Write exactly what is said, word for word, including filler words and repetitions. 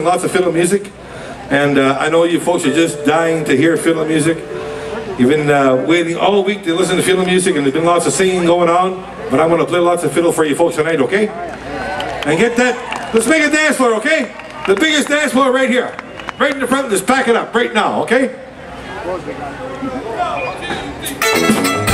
lots of fiddle music. And uh, I know you folks are just dying to hear fiddle music. You've been uh, waiting all week to listen to fiddle music, and there's been lots of singing going on. But I'm going to play lots of fiddle for you folks tonight, okay? And get that. Let's make a dance floor, okay? The biggest dance floor right here. Right in the front. Just pack it up right now, okay?